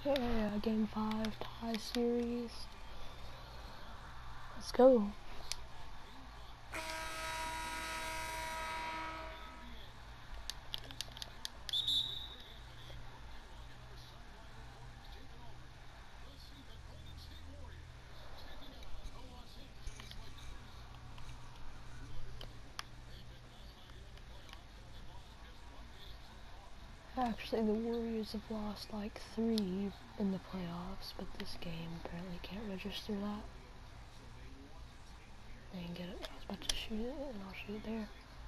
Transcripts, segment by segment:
Yeah, game 5 tie series. Let's go. Actually, the Warriors have lost like 3 in the playoffs, but this game apparently can't register that. Dang it, I was about to shoot it, and I'll shoot it there.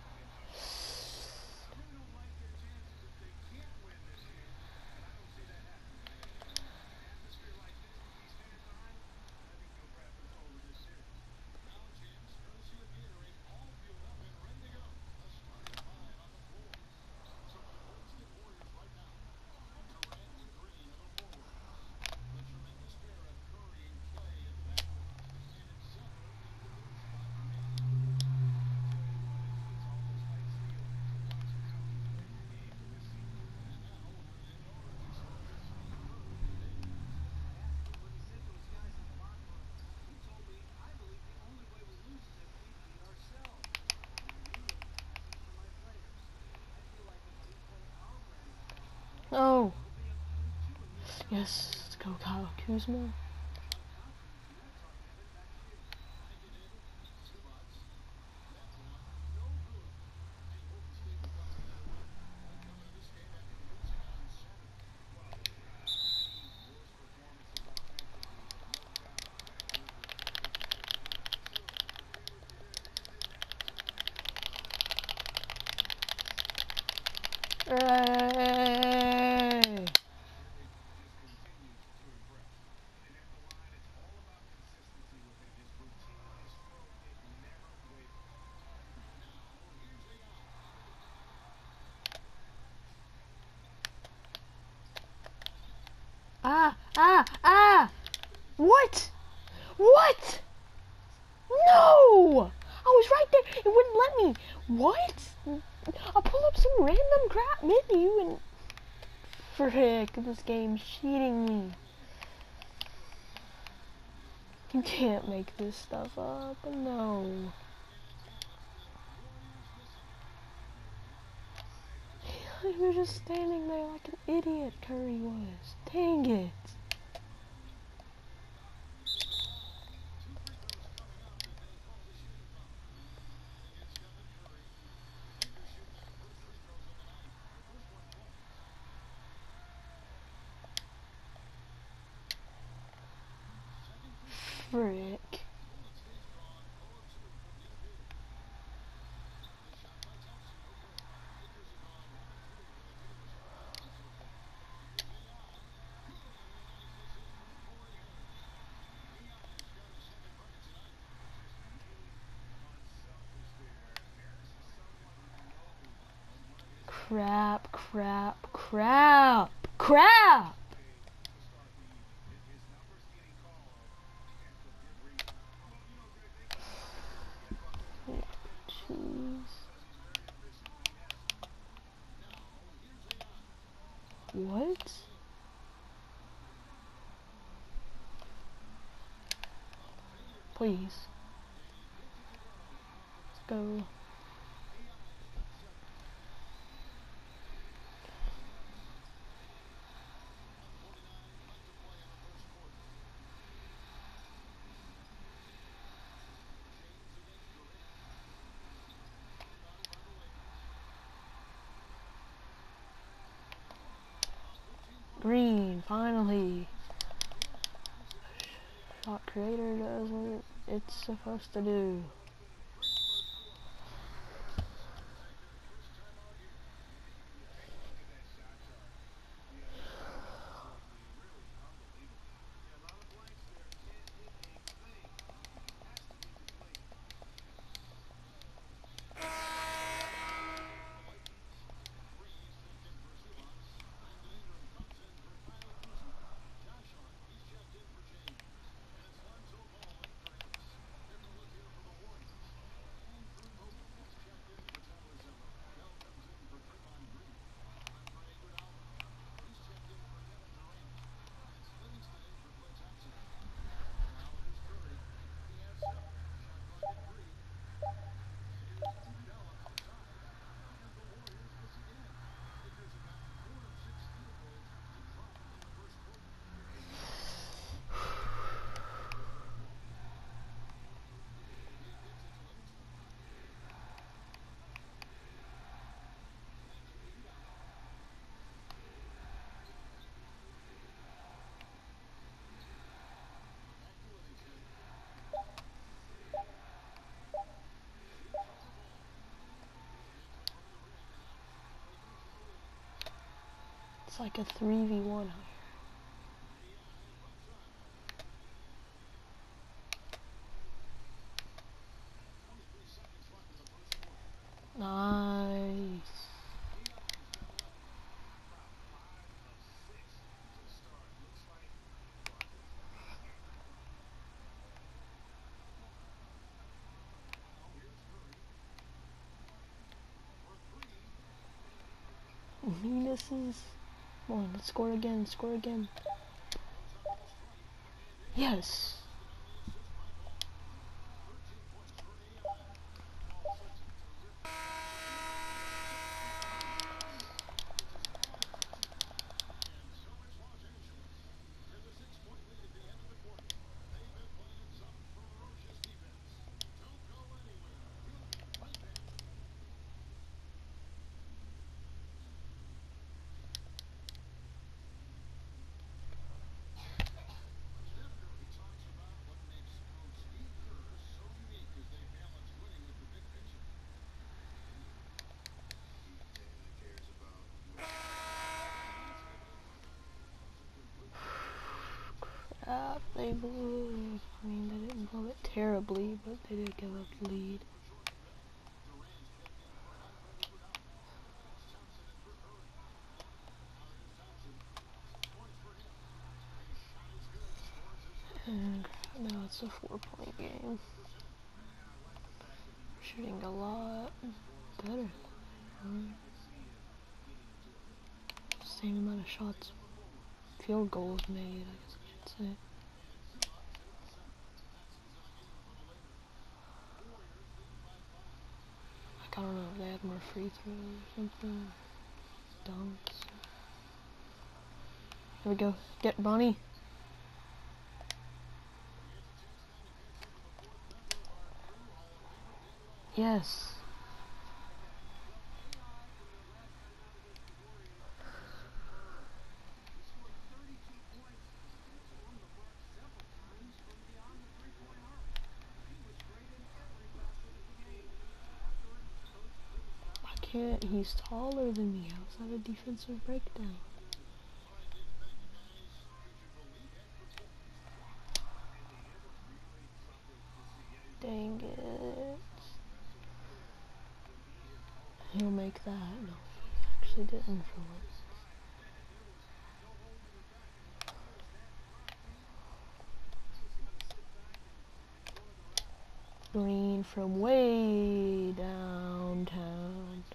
Oh! Yes, let's go Kyle Kuzma. Hey! Ah! Ah! Ah! What? What? No! I was right there. It wouldn't let me. What? I'll pull up some random crap menu and... Frick, this game's cheating me. You can't make this stuff up. No. You were just standing there like an idiot, Curry was. Dang it. Frick. Crap, crap, crap, crap! Jeez. What? Please. Let's go. Green, finally. Shot creator does what it's supposed to do. It's like a 3v1 out here. Nice. He misses. Come on, let's score again, score again. Yes! They blew. I mean, they didn't blow it terribly, but they did give up the lead. And now it's a 4-point game. Shooting a lot better. Same amount of shots. Field goals made, I guess I should say. Like, I don't know if they had more free throws or something. Dunks. Here we go. Get Bonnie. Yes. I can't. He's taller than me. How's that a defensive breakdown? Dang it. He'll make that. No, he actually didn't for once. Green from way downtown.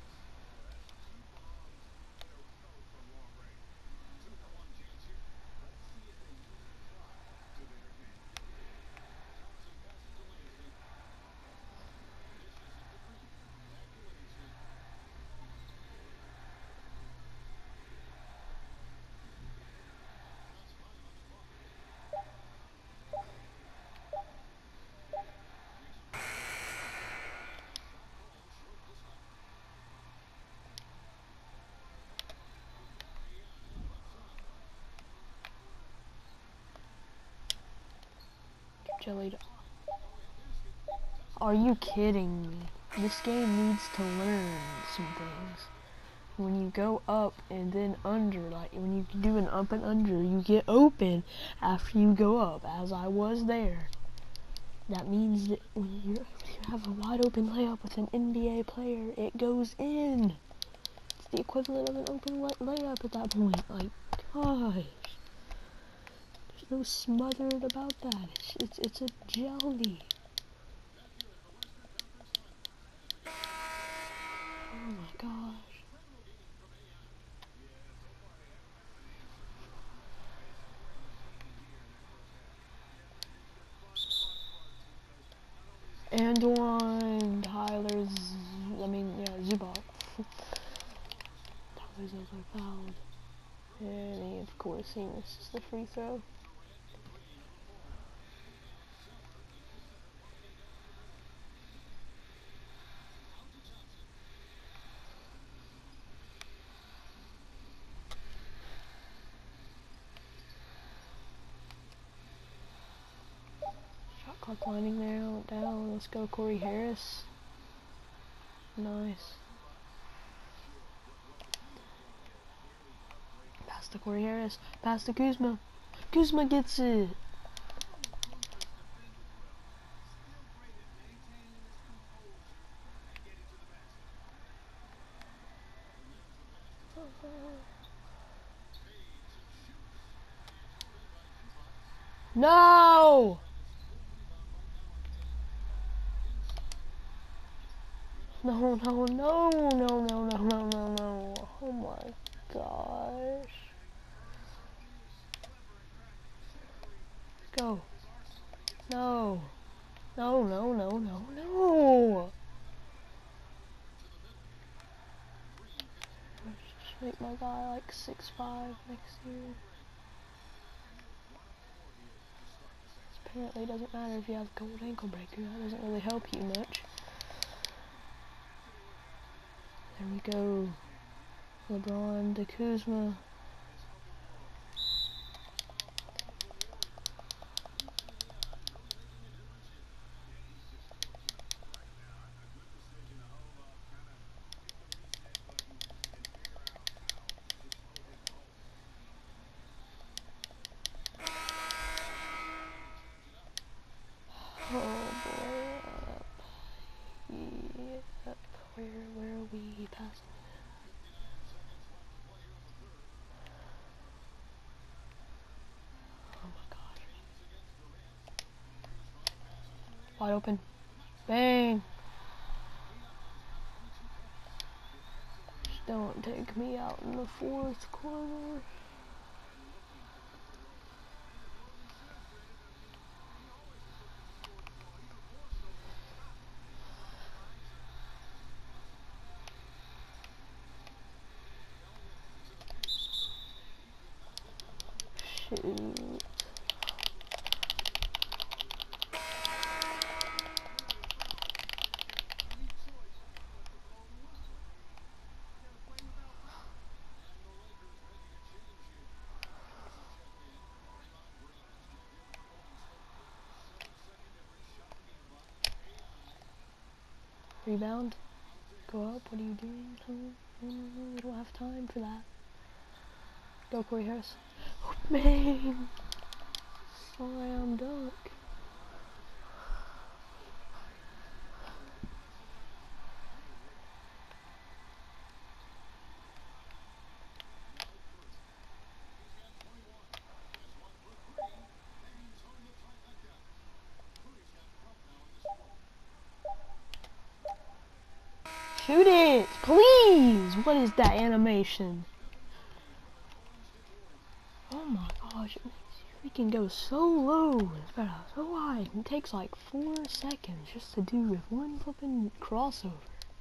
Jelly. Are you kidding me? This game needs to learn some things. When you go up and then under, like when you do an up and under, you get open after you go up, as I was there. That means that when you have a wide open layup with an NBA player, it goes in. It's the equivalent of an open layup at that point. Like, gosh. There's no smothered about that. It's a jelly. Oh my gosh. And one Zubac. Tyler's also fouled. And he, of course, he misses the free throw. Shot clock lining there, went down. Let's go, Corey Harris. Nice. to Corey Harris. Pass to Kuzma. Kuzma gets it. No! No, no, no, no, no, no, no, no, no. Oh my gosh. Go. No. No, no, no, no, no. Just make my guy like 6'5" next year. Apparently it doesn't matter if you have a gold ankle breaker. That doesn't really help you much. There we go. LeBron to Kuzma. Oh boy. Yep. Where are we passing? Oh my gosh. Wide open. Bang! Just don't take me out in the fourth quarter. Shoot. Rebound. Go up. What are you doing? We don't have time for that. Go, Corey Harris. Oh, man. Slam dunk. Shoot it, please! What is that animation? Oh my gosh, it makes you freaking go so low, so high. It takes like 4 seconds just to do with one flipping crossover.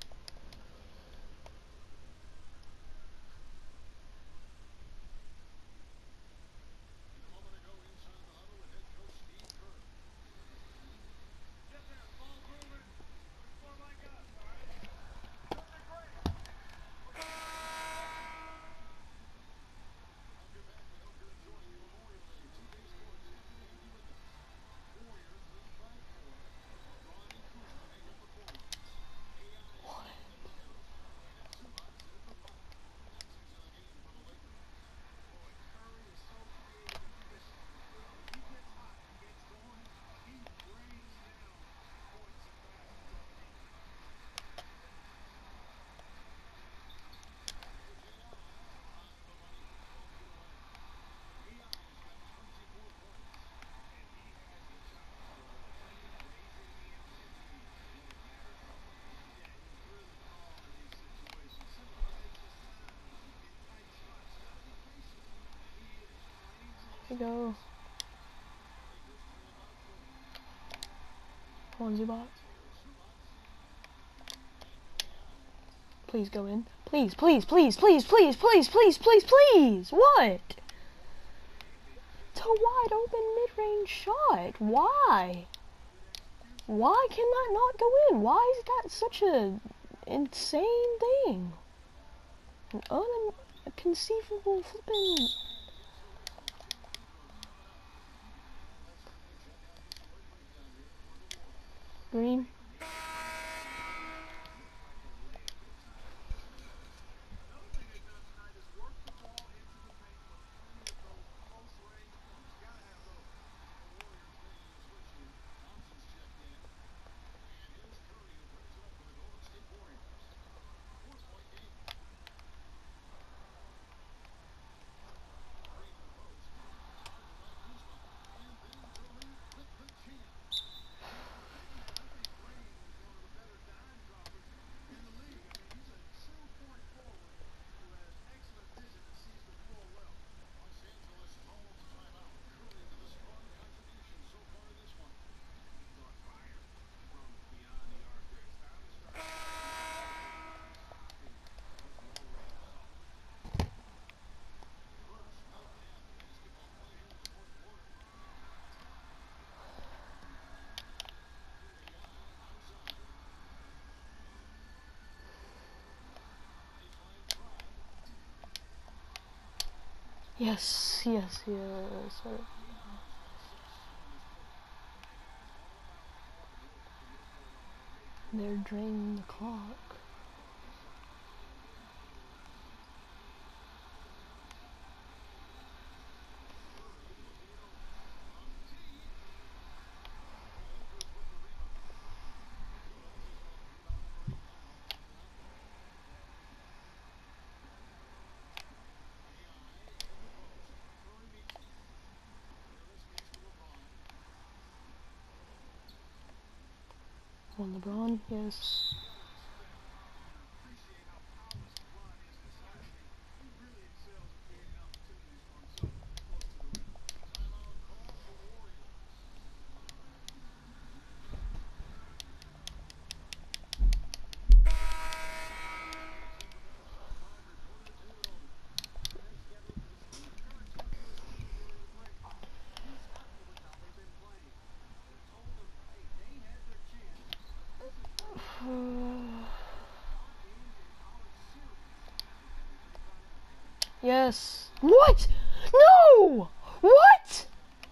Here we go. Come on, Zubac. Please go in. Please, please, please, please, please, please, please, please, please! What? It's a wide open mid-range shot. Why? Why can that not go in? Why is that such a insane thing? An unconceivable flipping... Green. Yes, yes, yes. They're draining the clock. On LeBron, yes. Yes. What? No! What?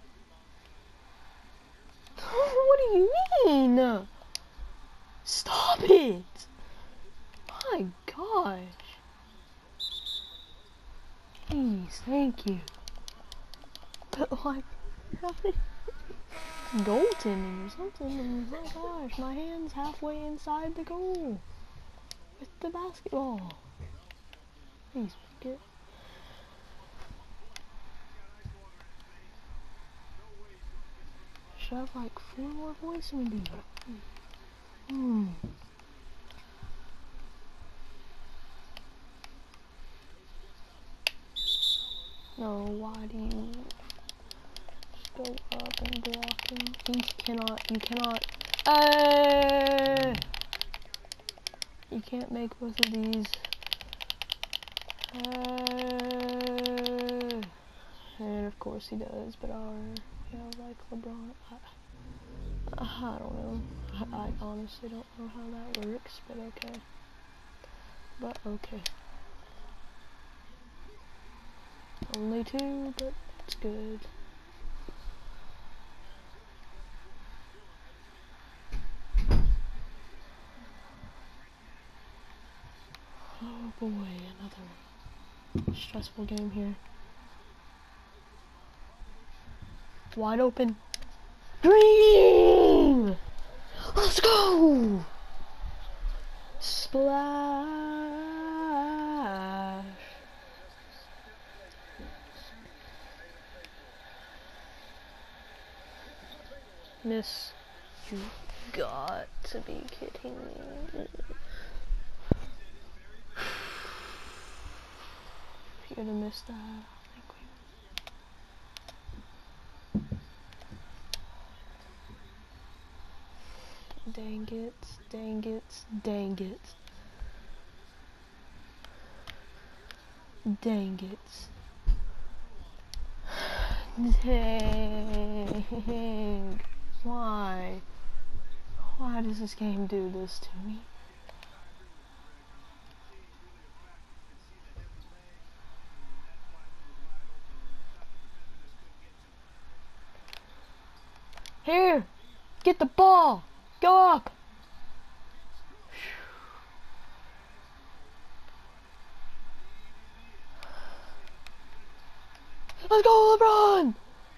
What do you mean? Stop it! My gosh. Please, thank you. But like, goaltending or something. Oh my gosh, my hand's halfway inside the goal with the basketball. Please make it. Should I have like 4 more points maybe? No, why do you go up and block him? You cannot. You can't make both of these. And of course he does, but like LeBron, I don't know. I honestly don't know how that works, but okay. But okay. Only 2, but it's good. Oh boy, another stressful game here. Wide open. Green! Let's go! Splash! Miss. You got to be kidding me. You're gonna miss that. I think dang it, dang it, dang it. Dang it. Dang. Why? Why does this game do this to me? Here! Get the ball! Go up! Let's go, LeBron!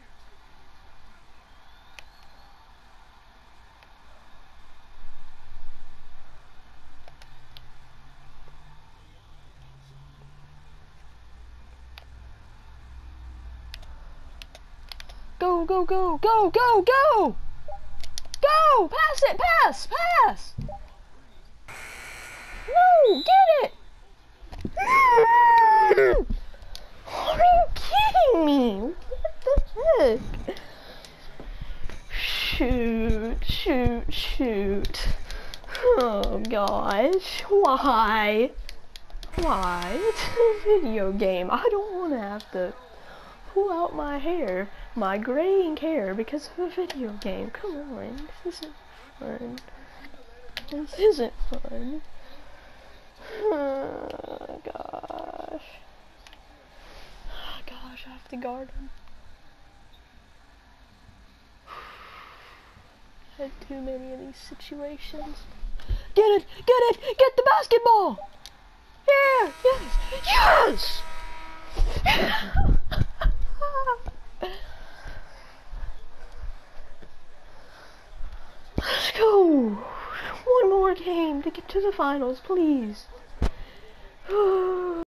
Go, go, go, go, go, go! Go! Pass it! Pass! Pass! No! Get it! Are you kidding me? What the heck? Shoot, shoot, shoot. Oh gosh. Why? Why? It's a video game. I don't want to have to pull out my hair, my graying hair, because of a video game. Come on. This isn't fun. This isn't fun. Oh gosh. Gosh, to guard him. Had too many of these situations. Get it! Get it! Get the basketball! Yeah! Yes! Yes! Let's go! One more game to get to the finals, please.